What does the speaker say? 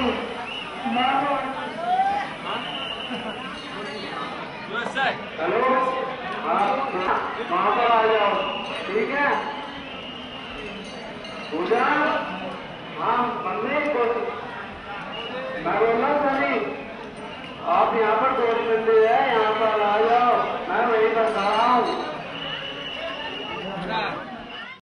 Hello, हाँ वहाँ पर आ जाओ, ठीक है? पूजा, हाँ बनने की कोशिश। मैं बोल रहा हूँ सनी, आप यहाँ पर 2 बंदे हैं।